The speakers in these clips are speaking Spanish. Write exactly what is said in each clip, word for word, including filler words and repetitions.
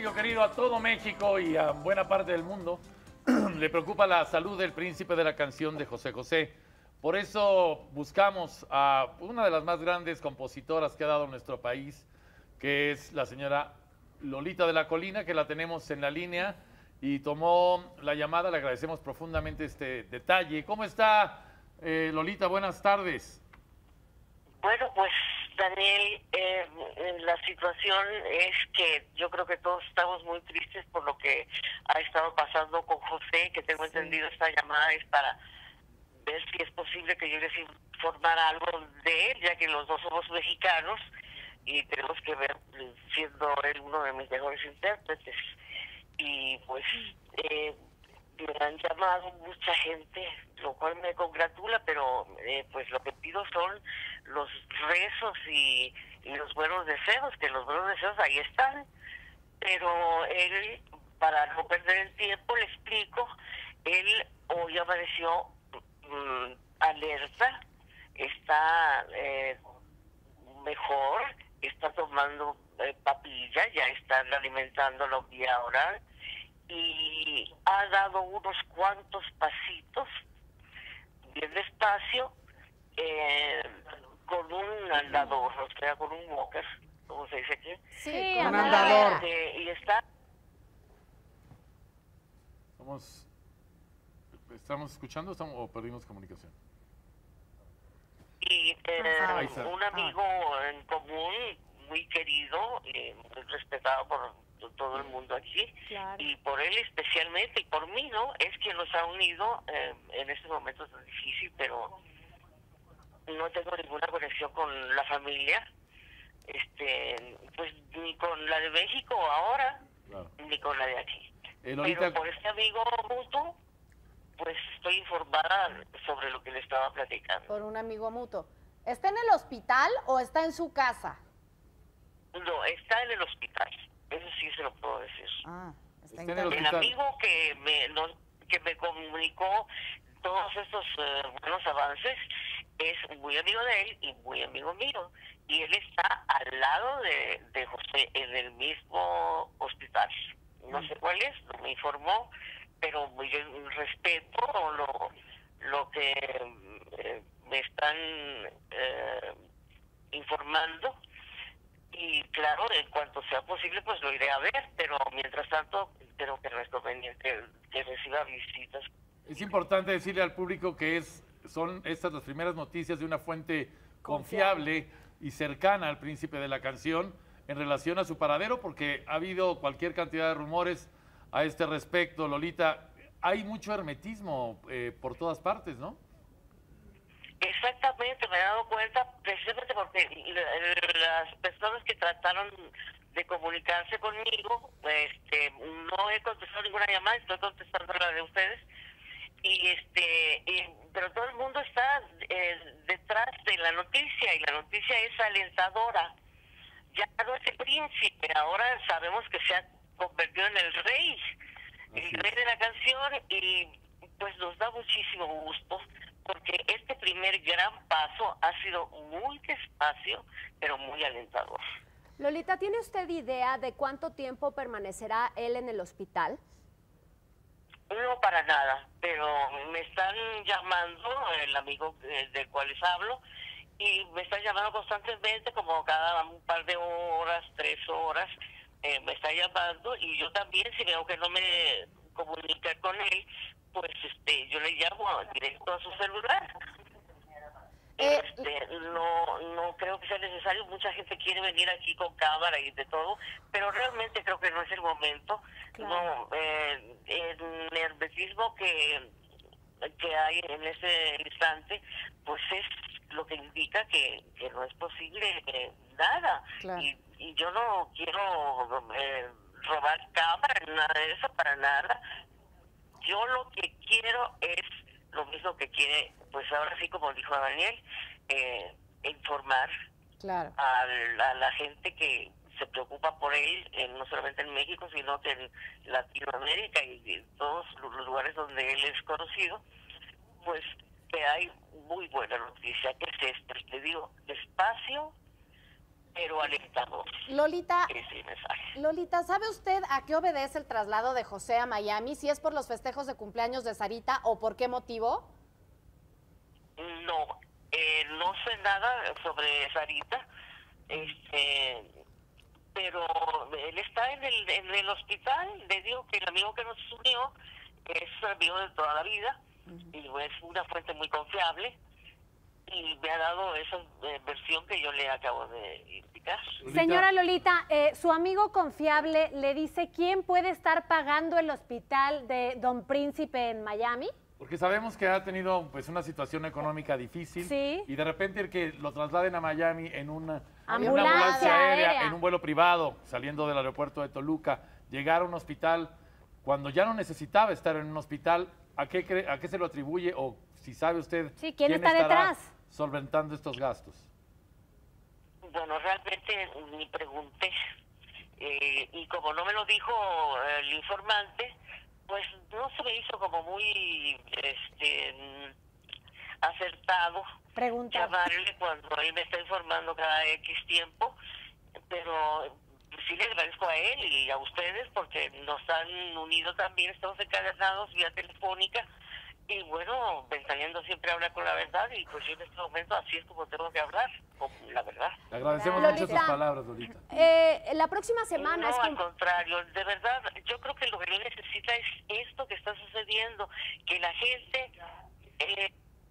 Mario querido, a todo México y a buena parte del mundo le preocupa la salud del príncipe de la canción de José José. Por eso buscamos a una de las más grandes compositoras que ha dado nuestro país, que es la señora Lolita de la Colina, que la tenemos en la línea y tomó la llamada. Le agradecemos profundamente este detalle. ¿Cómo está, eh, Lolita? Buenas tardes. Bueno, pues Daniel, eh, la situación es que yo creo que todos estamos muy tristes por lo que ha estado pasando con José, que tengo sí. entendido esta llamada es para ver si es posible que yo les informara algo de él, ya que los dos somos mexicanos y tenemos que ver, siendo él uno de mis mejores intérpretes. Y pues eh, me han llamado mucha gente, lo cual me congratula, pero eh, pues lo que pido son los rezos y, y los buenos deseos, que los buenos deseos ahí están, pero él, para no perder el tiempo, le explico, él hoy amaneció mmm, alerta, está eh, mejor, está tomando eh, papilla, ya están alimentándolo vía oral, y ha dado unos cuantos pasitos bien despacio eh, con un andador, o sea, con un walker, como se dice aquí. Sí, un andador. Este, y está... ¿Estamos, estamos escuchando estamos, o perdimos comunicación? Y eh, ah, un amigo en común, muy querido, y muy respetado por todo el mundo aquí, claro. Y por él especialmente, y por mí, ¿no? Es quien nos ha unido eh, en este momento tan difícil, pero no tengo ninguna conexión con la familia, este, pues ni con la de México ahora, claro. Ni con la de aquí. Eh, Lolita... Pero por este amigo mutuo, pues estoy informada sobre lo que le estaba platicando. Por un amigo mutuo. ¿Está en el hospital o está en su casa? No, está en el hospital. Eso sí se lo puedo decir. Ah, está está en el, el amigo que me no, que me comunicó todos estos uh, buenos avances es muy amigo de él y muy amigo mío. Y él está al lado de, de José en el mismo hospital. No sé cuál es, no me informó, pero yo respeto lo, lo que eh, me están eh, informando. Y claro, en cuanto sea posible, pues lo iré a ver, pero mientras tanto, creo que no es conveniente que reciba visitas. Es importante decirle al público que es son estas las primeras noticias de una fuente confiable y cercana al príncipe de la canción en relación a su paradero, porque ha habido cualquier cantidad de rumores a este respecto. Lolita, hay mucho hermetismo eh, por todas partes, ¿no? Exactamente, me he dado cuenta precisamente porque las personas que trataron de comunicarse conmigo, este, no he contestado ninguna llamada, estoy contestando la de ustedes, y este, y, pero todo el mundo está eh, detrás de la noticia, y la noticia es alentadora. Ya no es el príncipe, ahora sabemos que se ha convertido en el rey, el Así rey es. de la canción, y pues nos da muchísimo gusto, porque este primer gran paso ha sido muy despacio, pero muy alentador. Lolita, ¿tiene usted idea de cuánto tiempo permanecerá él en el hospital? No, para nada, pero me están llamando, el amigo del cual les hablo, y me están llamando constantemente, como cada un par de horas, tres horas, eh, me está llamando, y yo también, si veo que no me comunico con él, pues este yo le llamo directo a su celular. Eh, este, no no creo que sea necesario, mucha gente quiere venir aquí con cámara y de todo, pero realmente creo que no es el momento. Claro. No, eh, el nerviosismo que que hay en ese instante, pues es lo que indica que, que no es posible eh, nada. Claro. Y, y yo no quiero eh, robar cámara, nada de eso, para nada. Yo lo que quiero es lo mismo que quiere, pues ahora sí, como dijo Daniel, eh, informar claro. a, la, a la gente que se preocupa por él, eh, no solamente en México, sino que en Latinoamérica y en todos los lugares donde él es conocido, pues que hay muy buena noticia, que es esta, te digo, despacio, pero alentador. Lolita, Ese mensaje. Lolita, ¿sabe usted a qué obedece el traslado de José a Miami? ¿Si es por los festejos de cumpleaños de Sarita o por qué motivo? No, eh, no sé nada sobre Sarita, este, pero él está en el, en el hospital. Le digo que el amigo que nos unió es amigo de toda la vida y es una fuente muy confiable y me ha dado esa eh, versión que yo le acabo de indicar. Lolita. Señora Lolita, eh, su amigo confiable le dice quién puede estar pagando el hospital de Don Príncipe en Miami. Porque sabemos que ha tenido pues una situación económica difícil Sí. y de repente el que lo trasladen a Miami en una, en una Ambulancia ambulancia aérea, aérea. en un vuelo privado, saliendo del aeropuerto de Toluca, llegar a un hospital cuando ya no necesitaba estar en un hospital, ¿a qué, cre- a qué se lo atribuye o si sabe usted Sí, ¿quién está estará detrás? solventando estos gastos? Bueno, realmente ni pregunté. Eh, y como no me lo dijo eh, el informante, pues no se me hizo como muy este mm, acertado Pregunta. llamarle cuando él me está informando cada X tiempo, pero sí le agradezco a él y a ustedes porque nos han unido también, estamos encadenados vía telefónica. Y bueno, Ventaneando siempre habla con la verdad y pues yo en este momento así es como tengo que hablar, con la verdad. Le agradecemos Lolita. mucho sus palabras, Lolita. Eh, la próxima semana No, es al cum- contrario, de verdad, yo creo que lo que él necesita es esto que está sucediendo, que la gente... Eh,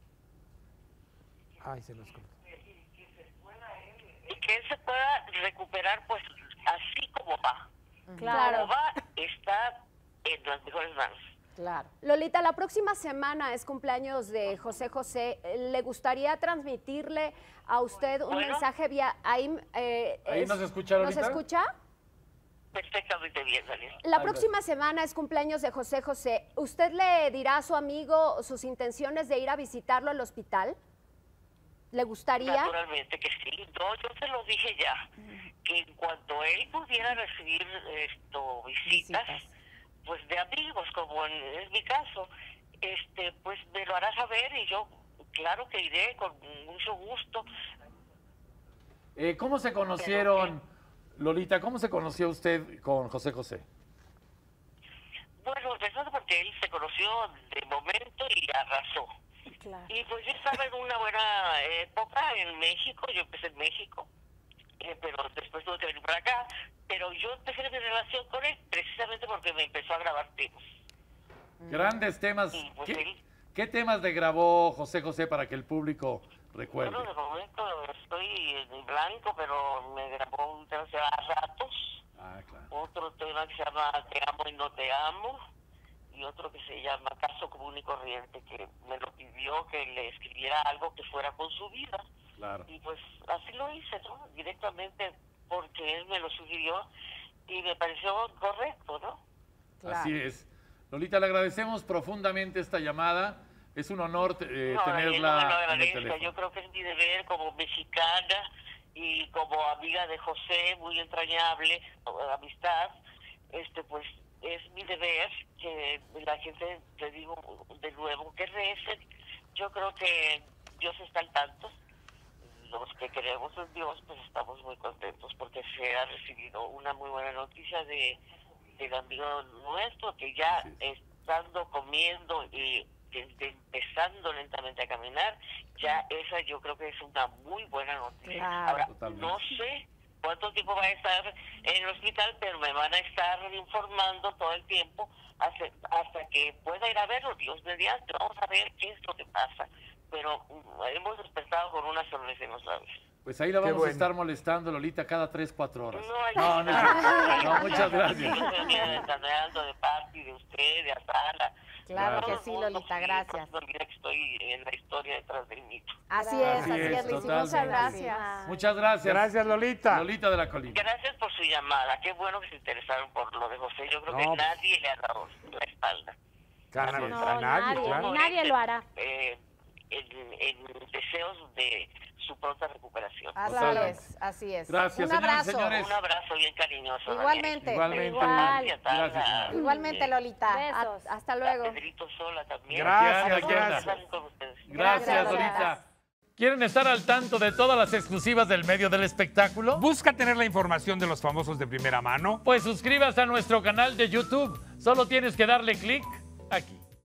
Ay, se nos cortó. y que él se pueda recuperar pues así como va. Claro. Como va, está en las mejores manos. Claro. Lolita, la próxima semana es cumpleaños de José José. ¿Le gustaría transmitirle a usted un Bueno. mensaje vía ahí? eh, ¿Ahí es- nos escucha, ¿Nos Lolita? escucha? Perfectamente bien, Daniel. La Ahí próxima semana es cumpleaños de José José. ¿Usted le dirá a su amigo sus intenciones de ir a visitarlo al hospital? ¿Le gustaría? Naturalmente que sí. No, yo se lo dije ya, que en cuanto él pudiera recibir esto visitas, Visitas. pues de amigos, como en, es mi caso, este, pues me lo hará saber y yo, claro que iré con mucho gusto. Eh, ¿Cómo se conocieron, Lolita, cómo se conoció usted con José José? Bueno, empezando porque él se conoció de momento y arrasó. Claro. Y pues yo estaba en una buena época en México, yo empecé en México, eh, pero después tuve que venir para acá, pero yo empecé mi relación con él precisamente porque me empezó a grabar temas. Grandes temas. Sí, pues ¿Qué, él- qué temas le grabó José José para que el público recuerde? Bueno, de momento estoy en blanco, pero me grabó un tema que se llama Ratos, Ah, claro. otro tema que se llama Te amo y no te amo, y otro que se llama Caso Común y Corriente, que me lo pidió que le escribiera algo que fuera con su vida. Claro. Y pues así lo hice, ¿no? Directamente porque él me lo sugirió y me pareció correcto, ¿no? Claro. Así es. Lolita, le agradecemos profundamente esta llamada. Es un honor eh, No, Daniel, no me lo tenerla en el agradezca. teléfono. Yo creo que es mi deber como mexicana y como amiga de José, muy entrañable, amistad, este pues es mi deber que la gente, te digo de nuevo, que recen. Yo creo que Dios está al tanto. Los que creemos en Dios, pues estamos muy contentos porque se ha recibido una muy buena noticia de del amigo nuestro que ya Así estando comiendo y desde empezando lentamente a caminar, ya esa yo creo que es una muy buena noticia. Claro. Ahora, Totalmente. no sé cuánto tiempo va a estar en el hospital, pero me van a estar informando todo el tiempo hasta, hasta que pueda ir a verlo, Dios mediante. Vamos a ver qué es lo que pasa. Pero mm, hemos despertado con una sonrisa en los labios. Pues ahí la vamos bueno. a estar molestando, Lolita, cada tres, cuatro horas. No, hay- No, no, no, no, muchas gracias. Yo estoy ventaneando de parte de usted, de Atala. Claro Todo que el sí, mundo, Lolita, sí, gracias. No olvida que estoy en la historia detrás del mito. Así es, Así así es, es, Luis. totalmente. Muchas gracias. Muchas gracias. Gracias, Lolita. Lolita de la Colina. Gracias por su llamada. Qué bueno que se interesaron por lo de José. Yo creo No, que pues- nadie le ha dado la espalda. Cana- No, a nadie, nadie, claro. ni nadie lo hará. Eh, en, en deseos de su pronta recuperación. Así Totalmente. es, así es. Gracias, Un señoras y abrazo. señores. Un abrazo bien cariñoso. Igualmente. Igualmente. Igual. Gracias, señora. Igualmente, Lolita. Besos. Hasta luego. Pedrito Sola también. Gracias, Aquí anda, aquí anda. gracias. Con ustedes. Gracias, Gracias, Lolita. ¿Quieren estar al tanto de todas las exclusivas del medio del espectáculo? ¿Busca tener la información de los famosos de primera mano? Pues suscríbase a nuestro canal de YouTube. Solo tienes que darle clic aquí.